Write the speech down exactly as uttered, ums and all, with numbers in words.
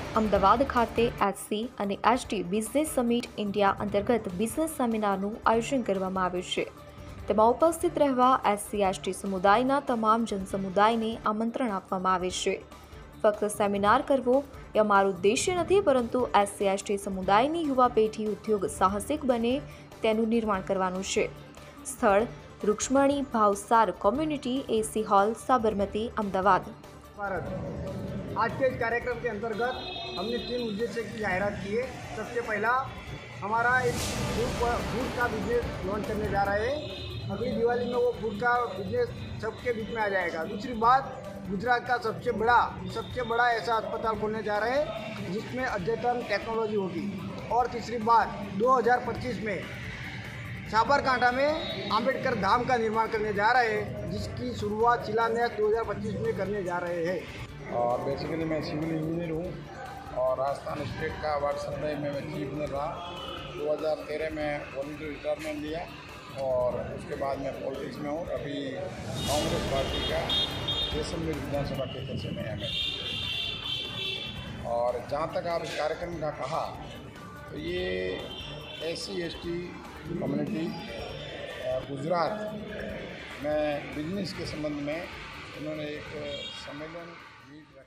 અમદાવાદ ખાતે એચસી અને HT business summit India અંતર્ગત બિઝનેસ સેમિનારનું આયોજન કરવામાં આવ્યું છે। તેમાં ઉપસ્થિત રહેવા એસસી એસટી સમુદાયના તમામ જનસમુદાયને આમંત્રણ આપવામાં આવે છે। ફક્ત સેમિનાર કરવો એ અમારું ઉદ્દેશ્ય નથી, પરંતુ એસસી એસટી સમુદાયની યુવા પેઢી ઉદ્યોગ સાહસિક બને તેનું નિર્માણ કરવાનું છે। સ્થળ Rukshmani Bhavsar community AC hall Sabarmati Ahmedabad. Bharat आज के इस कार्यक्रम के अंतर्गत हमने तीन उद्देश्य की जाहिरात की है। सबसे पहला हमारा एक फूड फूड का बिजनेस लॉन्च करने जा रहे हैं। अगली दिवाली में वो फूड का बिजनेस सबके बीच में आ जाएगा। दूसरी बात, गुजरात का सबसे बड़ा सबसे बड़ा ऐसा अस्पताल खोलने जा रहे हैं जिसमें अद्यतन टेक्नोलॉजी होगी। और तीसरी बात, दो हज़ार पच्चीस में साबरकांठा में आम्बेडकर धाम का निर्माण करने जा रहे हैं, जिसकी शुरुआत शिलान्यास दो हज़ार पच्चीस में करने जा रहे हैं। और बेसिकली मैं सिविल इंजीनियर हूँ और राजस्थान स्टेट का वार्ड सप्लाई में मैं चीफ इंजीनियर रहा। दो हज़ार तेरह में वॉलंटियर रिटायरमेंट लिया और उसके बाद मैं पॉलिटिक्स में हूँ। अभी कांग्रेस पार्टी का जैसलमेर विधानसभा क्षेत्र से मैं एम एल। और जहाँ तक आप इस कार्यक्रम का कहा, तो ये S C S T community Gujarat में बिजनेस के संबंध में उन्होंने एक सम्मेलन